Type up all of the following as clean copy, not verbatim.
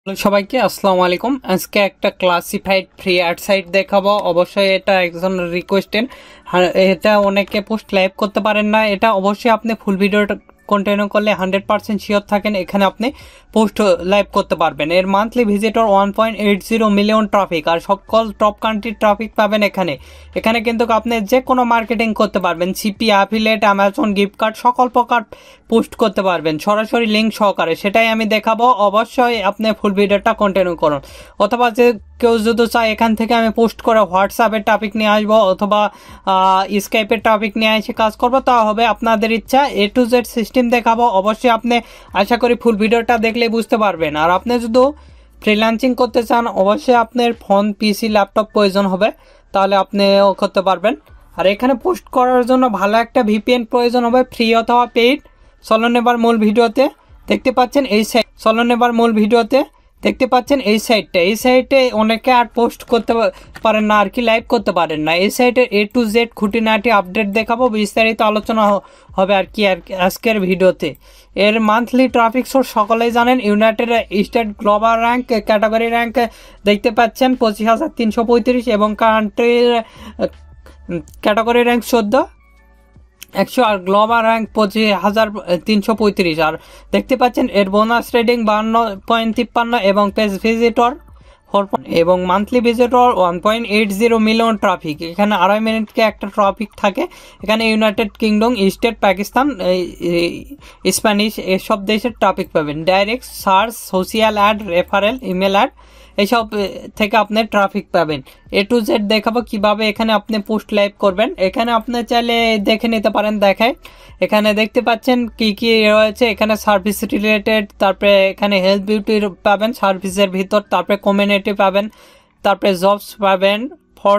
Hello সবাইকে আসসালামু আলাইকুম। আজকে একটা ক্লাসিফাইড ফ্রি অ্যাড সাইট দেখাবো। অবশ্যই এটা একজন রিকোয়েস্টেড, এটা অনেকে পোস্ট লাইভ করতে পারেন না। এটা অবশ্যই আপনি ফুল ভিডিওটা কন্টিনিউ করলে 100% শিওর থাকেন এখানে আপনি পোস্ট লাইভ করতে পারবেন। এর মান্থলি ভিজিটর 1.80 মিলিয়ন ট্রাফিক, আর সকল টপ কান্ট্রির ট্রাফিক পাবেন এখানে। এখানে কিন্তু আপনি যে কোনো মার্কেটিং করতে পারবেন, CPA, affiliate, Amazon gift card, সকল প্রকার পোস্ট করতে পারবেন সরাসরি লিঙ্ক সহকারে। সেটাই আমি দেখাবো। অবশ্যই আপনি ফুল ভিডিওটা কন্টিনিউ করুন। অথবা যে কেউ যদি চায় এখান থেকে আমি পোস্ট করে হোয়াটসঅ্যাপের টপিক নিয়ে আসবো অথবা স্কাইপের টপিক নিয়ে এসে কাজ করবো, তা হবে আপনাদের ইচ্ছা। A to Z সিস্টেম দেখাবো। অবশ্যই আপনি আশা করি ফুল ভিডিওটা দেখলে বুঝতে পারবেন। আর আপনি যদি ফ্রিল্যান্সিং করতে চান অবশ্যই আপনার ফোন, পিসি, ল্যাপটপ প্রয়োজন হবে, তাহলে আপনিও করতে পারবেন। আর এখানে পোস্ট করার জন্য ভালো একটা VPN প্রয়োজন হবে, ফ্রি অথবা পেইড। চলুন এবার মূল ভিডিওতে। দেখতে পাচ্ছেন এই সাইট, চলুন এবার মূল ভিডিওতে। দেখতে পাচ্ছেন এই সাইটটা, এই সাইটে অনেকে আর পোস্ট করতে পারেন না, আর কি লাইভ করতে পারেন না। এই সাইটে A to Z খুঁটিনাটি আপডেট দেখাবো, বিস্তারিত আলোচনা হবে আর কি আজকের ভিডিওতে। এর মান্থলি ট্রাফিক সোর্স সকলেই জানেন, United State global rank category rank দেখতে পাচ্ছেন 25,335 এবং কান্ট্রির ক্যাটাগরি র্যাঙ্ক 14,100 আর গ্লোবাল র্যাঙ্ক 25,335। আর দেখতে পাচ্ছেন এর বোনাস রেটিং 52.53 এবং পেজ ভিজিটর 4 এবং মান্থলি ভিজিটর 1.80 মিলিয়ন ট্রাফিক। এখানে 2.5 মিনিটকে একটা ট্রাফিক থাকে। এখানে United Kingdom, state, Pakistan, Spanish এসব দেশের ট্রাফিক পাবেন। Direct search, social ad, referral, email ad এইসব থেকে আপনি ট্রাফিক পাবেন। A to Z দেখাবো কিভাবে এখানে আপনি পোস্ট লাইভ করবেন। এখানে আপনি চাইলে দেখে নিতে পারেন, দেখায়। এখানে দেখতে পাচ্ছেন কি কি রয়েছে। এখানে সার্ভিস রিলেটেড, তারপরে এখানে হেলথ বিউটি পাবেন সার্ভিসের ভিতর, তারপরে কমিউনিটি পাবেন, তারপরে জবস পাবেন, ফর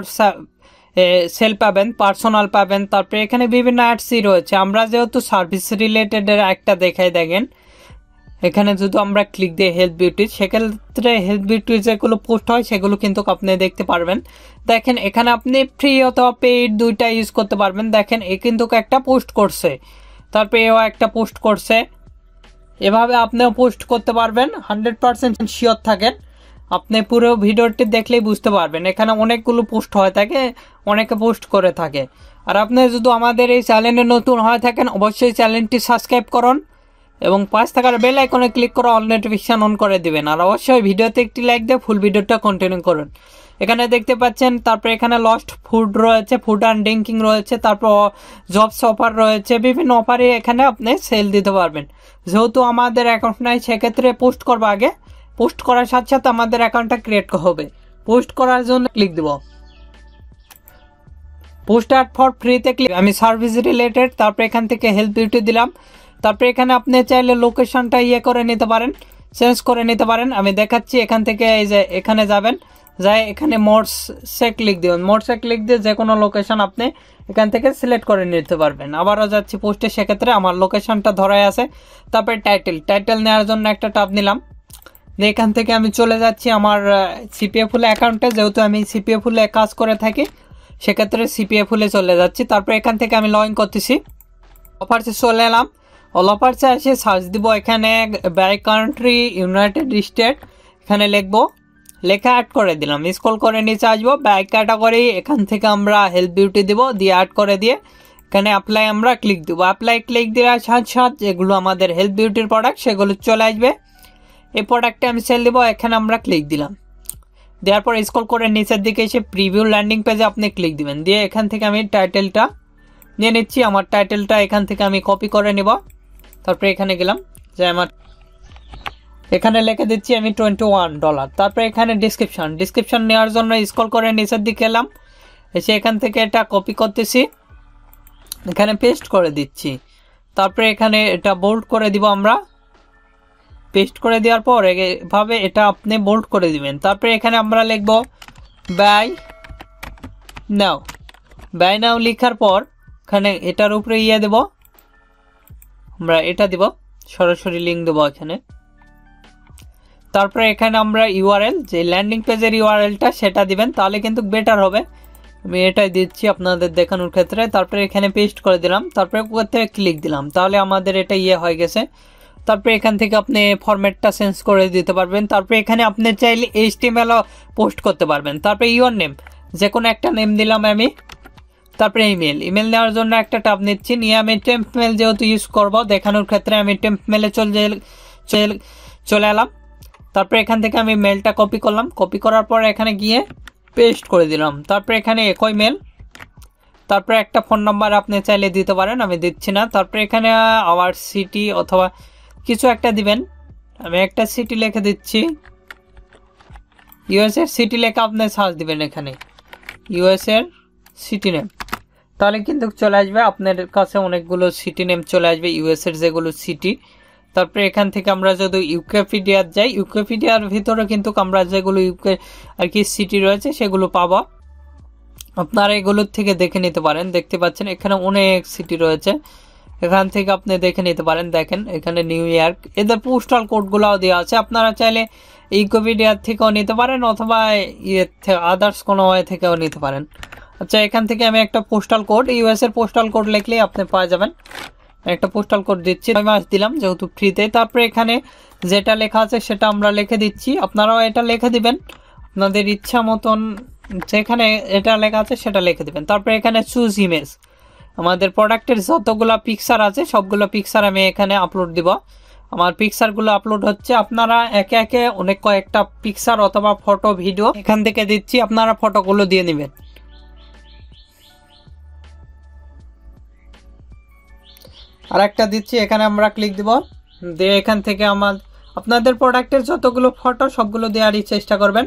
সেল পাবেন, পার্সোনাল পাবেন, তারপরে এখানে বিভিন্ন অ্যাডসই রয়েছে। আমরা যেহেতু সার্ভিস রিলেটেডের একটা দেখাই, দেখেন এখানে যদি আমরা ক্লিক দিই হেলথ বিউটি, সেক্ষেত্রে হেলথ বিউটির যেগুলো পোস্ট হয় সেগুলো কিন্তু আপনি দেখতে পারবেন। দেখেন এখানে আপনি ফ্রি অথবা পেইড দুইটা ইউজ করতে পারবেন। দেখেন এ কিন্তু একটা পোস্ট করছে, তারপরে এও একটা পোস্ট করছে। এভাবে আপনিও পোস্ট করতে পারবেন। 100% শিওর থাকেন, আপনি পুরো ভিডিওটি দেখলেই বুঝতে পারবেন। এখানে অনেকগুলো পোস্ট হয়ে থাকে, অনেকে পোস্ট করে থাকে। আর আপনি যদি আমাদের এই চ্যানেলে নতুন হয়ে থাকেন অবশ্যই চ্যানেলটি সাবস্ক্রাইব করুন এবং পাশ থাকার বেল আইকনে ক্লিক করে অল নোটিফিকেশন অন করে দিবেন। আর অবশ্যই ভিডিওতে একটি লাইক দিয়ে ফুল ভিডিওটা কন্টিনিউ করুন। এখানে দেখতে পাচ্ছেন, তারপরে এখানে লস্ট ফুড রয়েছে, ফুড অ্যান্ড ড্রিঙ্কিং রয়েছে, তারপর জবস অফার রয়েছে, বিভিন্ন অফারে এখানে আপনি সেল দিতে পারবেন। যেহেতু আমাদের অ্যাকাউন্ট নাই সেক্ষেত্রে পোস্ট করবো আগে, পোস্ট করার সাথে সাথে আমাদের অ্যাকাউন্টটা ক্রিয়েট হবে। পোস্ট করার জন্য ক্লিক দিব, পোস্ট অ্যাড ফর ফ্রিতে ক্লিক। আমি সার্ভিস রিলেটেড, তারপরে এখান থেকে হেলথ বিউটি দিলাম। তারপরে এখানে আপনি চাইলে লোকেশনটা করে নিতে পারেন, চেঞ্জ করে নিতে পারেন। আমি দেখাচ্ছি এখান থেকে, এই যে এখানে যাবেন, যাই এখানে মোডসে ক্লিক দিবেন। মোডসে ক্লিক দিয়ে যে কোনো লোকেশন আপনি এখান থেকে সিলেক্ট করে নিতে পারবেন। আবারও যাচ্ছি পোস্টে, সেক্ষেত্রে আমার লোকেশনটা ধরাই আছে। তারপরে টাইটেল নেওয়ার জন্য একটা ট্যাব নিলাম। এখান থেকে আমি চলে যাচ্ছি আমার CPA ফুলে অ্যাকাউন্টে, যেহেতু আমি CPA ফুলে কাজ করে থাকি সেক্ষেত্রে CPA ফুলে চলে যাচ্ছি। তারপরে এখান থেকে আমি লগ ইন করতেছি, অফারসে চলে এলাম। অল অফারসে এসে সার্চ দিব, এখানে বাই কান্ট্রি ইউনাইটেড স্টেট এখানে লিখবো, লেখা অ্যাড করে দিলাম। স্ক্রল করে নিচে আসবো, বাই ক্যাটাগরি, এখান থেকে আমরা হেলথ বিউটি দিব, দিয়ে অ্যাড করে দিয়ে এখানে অ্যাপ্লাই আমরা ক্লিক দিব। অ্যাপ্লাই ক্লিক দেওয়ার সাথে সাথে যেগুলো আমাদের হেলথ বিউটির প্রোডাক্ট সেগুলো চলে আসবে। এই প্রোডাক্টে আমি সেল দিব, এখানে আমরা ক্লিক দিলাম। দেওয়ার পর স্ক্রল করে নিচের দিকে এসে প্রিভিউ ল্যান্ডিং পেজে আপনি ক্লিক দিবেন। দিয়ে এখান থেকে আমি টাইটেলটা নিয়ে নিচ্ছি। আমার টাইটেলটা এখান থেকে আমি কপি করে নিব। তারপরে এখানে গেলাম, যে আমার এখানে লিখে দিচ্ছি আমি $21। তারপরে এখানে ডিসক্রিপশন নেওয়ার জন্য স্ক্রল করে নিচের দিকে এলাম, এসে এখান থেকে এটা কপি করতেছি, এখানে পেস্ট করে দিচ্ছি। তারপরে এখানে এটা বোল্ড করে দিব আমরা। পেস্ট করে দেওয়ার পর এভাবে এটা আপনি বোল্ড করে দিবেন। তারপরে এখানে আমরা লিখব বাই নাও লেখার পর এখানে এটার উপরে দেব, আমরা এটা দিব, সরাসরি লিঙ্ক দেবো এখানে। তারপরে এখানে আমরা URL, যে ল্যান্ডিং পেজের URLটা সেটা দিবেন, তাহলে কিন্তু বেটার হবে। আমি এটাই দিচ্ছি আপনাদের দেখানোর ক্ষেত্রে। তারপরে এখানে পেস্ট করে দিলাম, তারপরে উপর থেকে ক্লিক দিলাম, তাহলে আমাদের এটা হয়ে গেছে। তারপরে এখান থেকে আপনি ফরম্যাটটা চেঞ্জ করে দিতে পারবেন। তারপরে এখানে আপনি চাইলে HTML পোস্ট করতে পারবেন। তারপরে ইউর নেম, যে কোনো একটা নেম দিলাম আমি। তারপরে ইমেল নেওয়ার জন্য একটা ট্যাব নিচ্ছি, নিয়ে আমি টেম্প মেল যেহেতু ইউজ করব দেখানোর ক্ষেত্রে আমি টেম্প মেলে চলে এলাম। তারপরে এখান থেকে আমি মেলটা কপি করলাম, কপি করার পর এখানে গিয়ে পেস্ট করে দিলাম। তারপরে এখানে একই মেল, তারপরে একটা ফোন নাম্বার আপনি চাইলে দিতে পারেন, আমি দিচ্ছি না। তারপরে এখানে আওয়ার সিটি অথবা কিছু একটা দিবেন, আমি একটা সিটি লিখে দিচ্ছি, ইউএস এর সিটি লেখা আপনি সার্চ দিবেন এখানে ইউএস এর সিটি নেম, তাহলে কিন্তু চলে আসবে আপনার কাছে অনেকগুলো সিটি নেম চলে আসবে ইউএস এর যেগুলো সিটি। তারপরে এখান থেকে আমরা যদি উইকিপিডিয়ার যাই, উইকিপিডিয়ার ভিতরে কিন্তু আমরা যেগুলো ইউকে আর কি সিটি রয়েছে সেগুলো পাবো, আপনারা এগুলোর থেকে দেখে নিতে পারেন। দেখতে পাচ্ছেন এখানে অনেক সিটি রয়েছে, এখান থেকে আপনি দেখে নিতে পারেন। দেখেন এখানে নিউ ইয়র্ক, এদের পোস্টাল কোডগুলোও দেওয়া আছে, আপনারা চাইলে উইকিপিডিয়ার থেকেও নিতে পারেন অথবা আদার্স কোনো ওয়ে থেকেও নিতে পারেন। আচ্ছা, এখান থেকে আমি একটা পোস্টাল কোড, ইউএস এর পোস্টাল কোড লিখলেই আপনি পাওয়া যাবেন। একটা পোস্টাল কোড দিচ্ছি, 6 মাস দিলাম যেহেতু ফ্রিতে। তারপরে এখানে যেটা লেখা আছে সেটা আমরা লিখে দিচ্ছি, আপনারাও এটা লিখে দিবেন আপনাদের ইচ্ছা মতন, যেখানে এটা লেখা আছে সেটা লিখে দিবেন। তারপরে এখানে চুজ ইমেজ, আমাদের প্রোডাক্টের যতগুলো পিকচার আছে সবগুলো পিকচার আমি এখানে আপলোড দিব। আমার পিকচারগুলো আপলোড হচ্ছে, আপনারা একে একে অনেক কয়েকটা পিকচার অথবা ফটো ভিডিও এখান থেকে দিচ্ছি, আপনারা ফটোগুলো দিয়ে নেবেন। আর একটা দিচ্ছি, এখানে আমরা ক্লিক দিব, দিয়ে এখান থেকে আপনাদের প্রোডাক্টের যতগুলো ফটো সবগুলো দেওয়ারই চেষ্টা করবেন।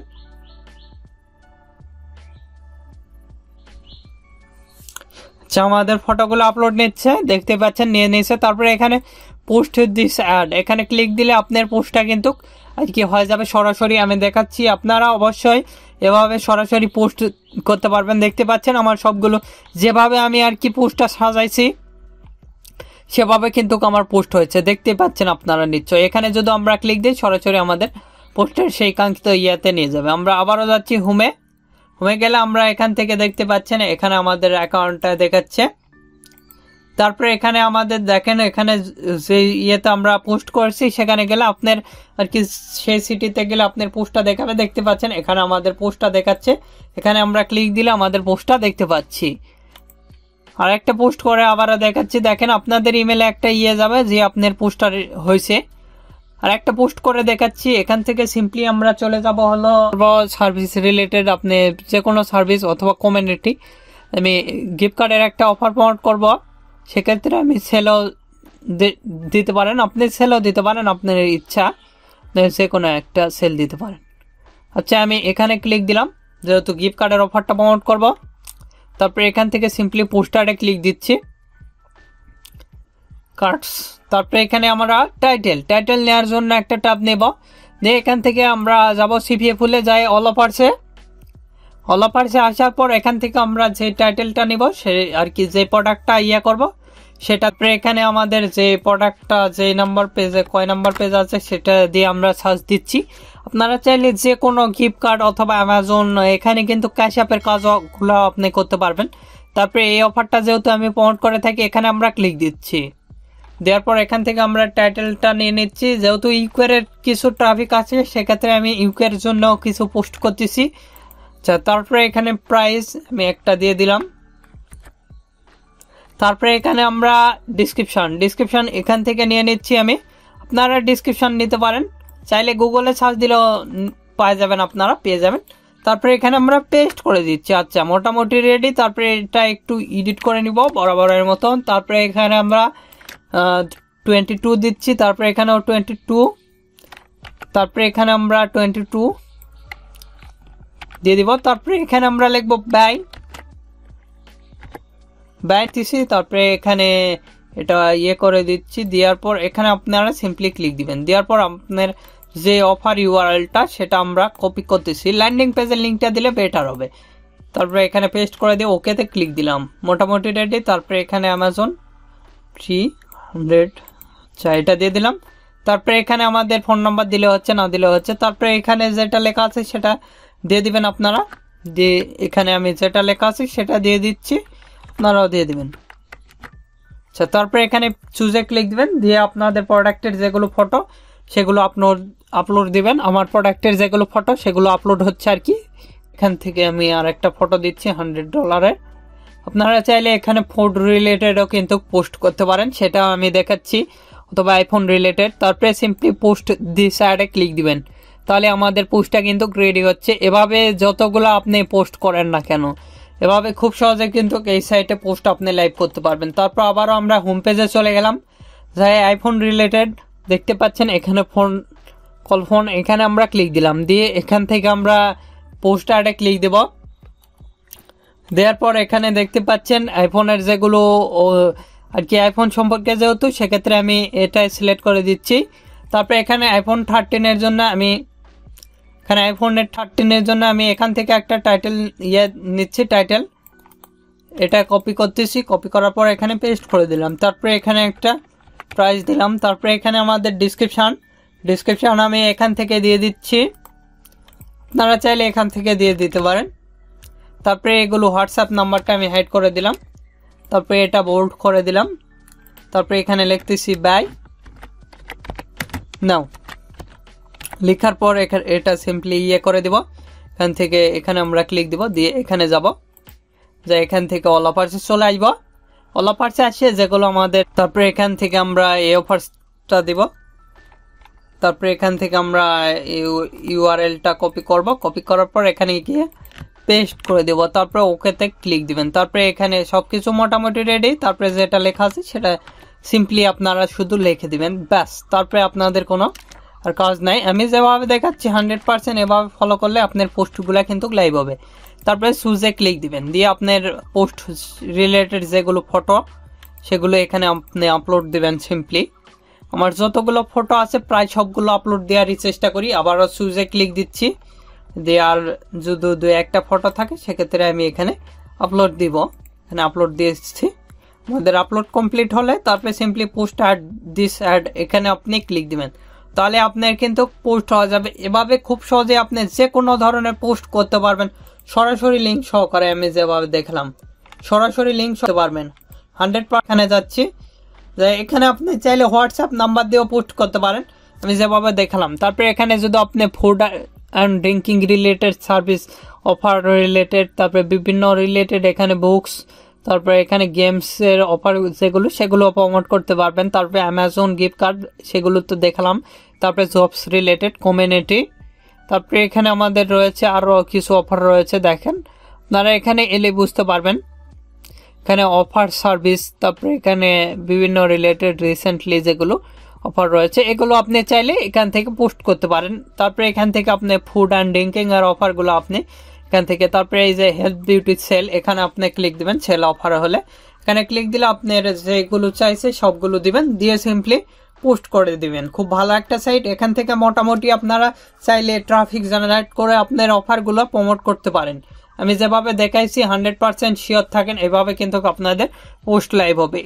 আচ্ছা, আমাদের ফটোগুলো আপলোড নিচ্ছে, দেখতে পাচ্ছেন নিয়ে নিয়েছে। তারপরে এখানে পোস্ট দিস অ্যাড, এখানে ক্লিক দিলে আপনার পোস্টটা কিন্তু আর কি হয়ে যাবে সরাসরি, আমি দেখাচ্ছি। আপনারা অবশ্যই এভাবে সরাসরি পোস্ট করতে পারবেন। দেখতে পাচ্ছেন আমার সবগুলো যেভাবে আমি আর কি পোস্টটা সাজাইছি সেভাবে কিন্তু আমার পোস্ট হয়েছে, দেখতে পাচ্ছেন আপনারা নিশ্চয়ই। এখানে যদি আমরা ক্লিক দিই সরাসরি আমাদের পোস্টের সেই কাঙ্ক্ষিত ইয়েতে নিয়ে যাবে। আমরা আবারও যাচ্ছি হোমে গেলে আমরা এখান থেকে দেখতে পাচ্ছেন এখানে আমাদের অ্যাকাউন্টটা দেখাচ্ছে। তারপরে এখানে আমাদের দেখেন এখানে যে ইয়েতে আমরা পোস্ট করছি সেখানে গেলে আপনার আর কি সেই সিটিতে গেলে আপনার পোস্টটা দেখাবে, দেখতে পাচ্ছেন এখানে আমাদের পোস্টটা দেখাচ্ছে। এখানে আমরা ক্লিক দিলে আমাদের পোস্টটা দেখতে পাচ্ছি। আর একটা পোস্ট করে আবারও দেখাচ্ছি, দেখেন আপনাদের ইমেলে একটা ইয়ে যাবে যে আপনার পোস্টটা হয়েছে। আর একটা পোস্ট করে দেখাচ্ছি, এখান থেকে সিম্পলি আমরা চলে যাব হলো সার্ভিস রিলেটেড, আপনি যে কোনো সার্ভিস অথবা কমিউনিটি। আমি গিফট কার্ডের একটা অফার প্রমোট করব, সেক্ষেত্রে আমি সেলও দিতে পারেন, আপনি সেলও দিতে পারেন, আপনার ইচ্ছা যে কোনো একটা সেল দিতে পারেন। আচ্ছা, আমি এখানে ক্লিক দিলাম যেহেতু গিফট কার্ডের অফারটা প্রমোট করব। তারপরে এখান থেকে সিম্পলি পোস্টারে ক্লিক দিচ্ছি, কার্ডস। তারপরে এখানে আমরা টাইটেল নেওয়ার জন্য একটা ট্যাব নেব, দিয়ে এখান থেকে আমরা যাব CPA ফুলে যাই অল অফার্সে আসার পর এখান থেকে আমরা যে টাইটেলটা নিব সে আর কি যে প্রোডাক্টটা করব সেটা। এখানে আমাদের যে প্রোডাক্টটা যে নাম্বার পেজে কয় নাম্বার পেজ আছে সেটা দিয়ে আমরা সার্চ দিচ্ছি। আপনারা চাইলে যে কোনো গিফট কার্ড অথবা অ্যামাজন এখানে কিন্তু ক্যাশ অ্যাপের কাজগুলো আপনি করতে পারবেন। তারপরে এই অফারটা যেহেতু আমি প্রমোট করে থাকি এখানে আমরা ক্লিক দিচ্ছি, দেওয়ার পর এখান থেকে আমরা টাইটেলটা নিয়ে নিচ্ছি। যেহেতু ইউকের কিছু ট্রাফিক আছে সেক্ষেত্রে আমি ইউকের জন্য কিছু পোস্ট করতেছি। আচ্ছা, তারপরে এখানে প্রাইস আমি একটা দিয়ে দিলাম। তারপরে এখানে আমরা ডিসক্রিপশন এখান থেকে নিয়ে নিচ্ছি আমি, আপনারা ডিসক্রিপশন নিতে পারেন, চাইলে গুগলে সার্চ দিলেও পেয়ে যাবেন। তারপরে এখানে আমরা পেস্ট করে দিচ্ছি। আচ্ছা, মোটামুটি রেডি। তারপরে এটা একটু এডিট করে নিব বরাবরের মতন। তারপরে এখানে আমরা 22 দিচ্ছি, তারপরে এখানেও 22, তারপরে এখানে আমরা 22 দিয়ে দিব। তারপরে এখানে আমরা লিখবো ব্যয় দিচ্ছি, তারপরে এখানে এটা করে দিচ্ছি। দেওয়ার পর এখানে আপনারা সিম্পলি ক্লিক দিবেন, দেওয়ার পর আপনার যে অফার ইউআরএলটা সেটা আমরা কপি করতেছি, ল্যান্ডিং পেজের লিঙ্কটা দিলে বেটার হবে। তারপরে এখানে পেস্ট করে দিয়ে ওকেতে ক্লিক দিলাম, মোটামুটি রেডি। তারপরে এখানে অ্যামাজন 300, আচ্ছা এটা দিয়ে দিলাম। তারপরে এখানে আমাদের ফোন নাম্বার দিলে হচ্ছে, না দিলে হচ্ছে। তারপরে এখানে যেটা লেখা আছে সেটা দিয়ে দিবেন আপনারা, দিয়ে এখানে আমি যেটা লেখা আছে সেটা দিয়ে দিচ্ছি, আপনারাও দিয়ে দিবেন। আচ্ছা, তারপরে এখানে চুজে ক্লিক দিবেন, দিয়ে আপনাদের প্রোডাক্টের যেগুলো ফটো সেগুলো আপলোড দিবেন। আমার প্রোডাক্টের যেগুলো ফটো সেগুলো আপলোড হচ্ছে আর কি। এখান থেকে আমি আর একটা ফটো দিচ্ছি $100। আপনারা চাইলে এখানে ফুড রিলেটেডও কিন্তু পোস্ট করতে পারেন, সেটা আমি দেখাচ্ছি, অথবা আইফোন রিলেটেড। তারপরে সিম্পলি পোস্ট দিস অ্যাডে ক্লিক দিবেন, তাহলে আমাদের পোস্টটা কিন্তু রেডি হচ্ছে। এভাবে যতগুলো আপনি পোস্ট করেন না কেন, এভাবে খুব সহজে কিন্তু এই সাইটে পোস্ট আপনি লাইভ করতে পারবেন। তারপর আবারও আমরা হোম পেজে চলে গেলাম, যাই আইফোন রিলেটেড দেখতে পাচ্ছেন এখানে ফোন এখানে আমরা ক্লিক দিলাম, দিয়ে এখান থেকে আমরা পোস্ট অ্যাডে ক্লিক দেব। দেওয়ার পর এখানে দেখতে পাচ্ছেন আইফোনের যেগুলো আর কি আইফোন সম্পর্কে যেহেতু, সেক্ষেত্রে আমি এটাই সিলেক্ট করে দিচ্ছি। তারপরে এখানে আইফোন 13-এর জন্য আমি এখান থেকে একটা টাইটেল নিচ্ছি, টাইটেল এটা কপি করতেছি। কপি করার পর এখানে পেস্ট করে দিলাম। তারপরে এখানে একটা প্রাইস দিলাম। তারপরে এখানে আমাদের ডিসক্রিপশন আমি এখান থেকে দিয়ে দিচ্ছি, আপনারা চাইলে এখান থেকে দিয়ে দিতে পারেন। তারপরে এগুলো হোয়াটসঅ্যাপ নাম্বারটা আমি হাইড করে দিলাম। তারপরে এটা বোল্ড করে দিলাম। তারপরে এখানে লিখতেছি বাই নাও, লেখার পর এটা সিম্পলি করে দিব। এখান থেকে এখানে আমরা ক্লিক দিব, দিয়ে এখানে যাব, যা এখান থেকে অল অফার্সে চলে আসবো। অল অফার্সে আসে যেগুলো আমাদের, তারপরে এখান থেকে আমরা এই অফার্সটা দিব। তারপরে এখান থেকে আমরা ইউআরএলটা কপি করব। কপি করার পর এখানে গিয়ে পেস্ট করে দেব। তারপরে ওকেতে ক্লিক দিবেন। তারপরে এখানে সবকিছু মোটামুটি রেডি। তারপরে যেটা লেখা আছে সেটা সিম্পলি আপনারা শুধু লিখে দিবেন, ব্যাস। তারপরে আপনাদের কোনো আর কাজ নাই। আমি যেভাবে দেখাচ্ছি 100% এভাবে ফলো করলে আপনার পোস্টগুলো কিন্তু লাইভ হবে। তারপরে চুজে ক্লিক দিবেন, দিয়ে আপনার পোস্ট রিলেটেড যেগুলো ফটো সেগুলো এখানে আপনি আপলোড দিবেন। সিম্পলি আমার যতগুলো ফটো আছে প্রায় সবগুলো আপলোড দেওয়ারই চেষ্টা করি। আবারও চুজে ক্লিক দিচ্ছি, দিয়ে আর যদি 2-1টা ফটো থাকে সেক্ষেত্রে আমি এখানে আপলোড দিব। এখানে আপলোড দিয়েছি। আমাদের আপলোড কমপ্লিট হলে তারপরে সিম্পলি পোস্ট দিস অ্যাড এখানে আপনি ক্লিক দিবেন, তাহলে আপনার কিন্তু পোস্ট হয়ে যাবে। এভাবে খুব সহজে আপনি যে কোনো ধরনের পোস্ট করতে পারবেন, সরাসরি লিঙ্ক সহকারে। আমি যেভাবে দেখলাম সরাসরি লিঙ্ক করতে পারবেন। 100% এখানে যাচ্ছি, যে এখানে আপনি চাইলে হোয়াটসঅ্যাপ নাম্বার দিয়েও পোস্ট করতে পারেন, আমি যেভাবে দেখালাম। তারপরে এখানে যদি আপনি food and drinking related service offer related, তারপরে বিভিন্ন রিলেটেড এখানে বুকস, তারপরে এখানে গেমসের অফার যেগুলো সেগুলো প্রমোট করতে পারবেন। তারপরে অ্যামাজন গিফট কার্ড সেগুলো তো দেখালাম। তারপরে জবস রিলেটেড, কমিউনিটি, তারপরে এখানে আমাদের রয়েছে আরও কিছু অফার রয়েছে, দেখেন আপনারা এখানে এলে বুঝতে পারবেন। এখানে অফার সার্ভিস, তারপরে এখানে বিভিন্ন রিলেটেড রিসেন্টলি যেগুলো অফার রয়েছে এগুলো আপনি চাইলে এখান থেকে পোস্ট করতে পারেন। তারপরে এখান থেকে আপনি ফুড অ্যান্ড ড্রিঙ্কিং আর অফারগুলো আপনি এখান থেকে, তারপরে এই যে হেলথ বিউটি সেল এখানে আপনি ক্লিক দিবেন। সেল অফার হলে এখানে ক্লিক দিলে আপনার যেগুলো চাইছে সবগুলো দিবেন, দিয়ে সিম্পলি পোস্ট করে দিবেন। খুব ভালো একটা সাইট। এখান থেকে মোটামুটি আপনারা চাইলে ট্রাফিক জেনারেট করে আপনার অফারগুলো প্রমোট করতে পারেন। আমি যেভাবে দেখাইছি 100% শিওর থাকেন এভাবে কিন্তু আপনাদের পোস্ট লাইভ হবে,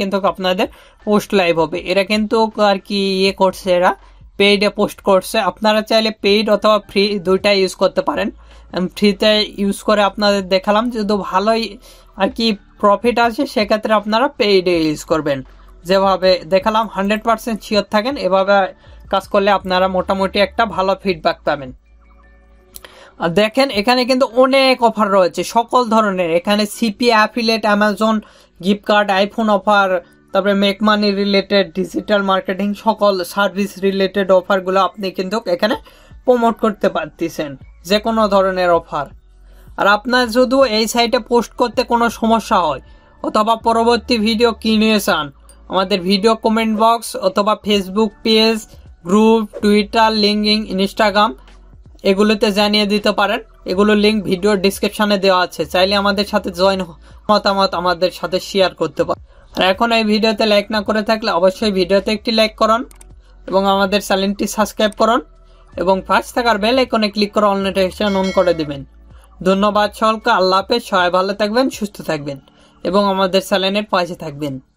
এরা কিন্তু আর কি করছে, এরা পেইডে পোস্ট করছে। আপনারা চাইলে পেইড অথবা ফ্রি দুইটাই ইউজ করতে পারেন। ফ্রিতে ইউজ করে আপনাদের দেখালাম, যদি ভালোই আর কি প্রফিট আসে সেক্ষেত্রে আপনারা পেইডে ইউজ করবেন। যেভাবে দেখালাম 100% শিওর থাকেন এভাবে কাজ করলে আপনারা মোটামুটি একটা ভালো ফিডব্যাক পাবেন। আর দেখেন এখানে কিন্তু অনেক অফার রয়েছে সকল ধরনের। এখানে CPA affiliate, Amazon gift card, iPhone offer, তারপরে make money related, digital marketing, সকল সার্ভিস রিলেটেড অফারগুলো আপনি কিন্তু এখানে প্রমোট করতে পারতেছেন, যে কোনো ধরনের অফার। আর আপনার যদি এই সাইটে পোস্ট করতে কোনো সমস্যা হয় অথবা পরবর্তী ভিডিও কিনে চান, আমাদের ভিডিও কমেন্ট বক্স অথবা Facebook page, group, Twitter, LinkedIn, Instagram এগুলোতে জানিয়ে দিতে পারেন। এগুলো লিঙ্ক ভিডিওর ডিসক্রিপশনে দেওয়া আছে, চাইলে আমাদের সাথে জয়েন মতামত আমাদের সাথে শেয়ার করতে পারেন। আর এখন এই ভিডিওতে লাইক না করে থাকলে অবশ্যই ভিডিওতে একটি লাইক করুন এবং আমাদের চ্যানেলটি সাবস্ক্রাইব করুন এবং পাশে থাকার বেল আইকনে ক্লিক করে অল নোটিফিকেশন অন করে দিবেন। ধন্যবাদ সকলকে। আল্লাহ হাফেজ। সবাই ভালো থাকবেন, সুস্থ থাকবেন এবং আমাদের চ্যানেলের পাশে থাকবেন।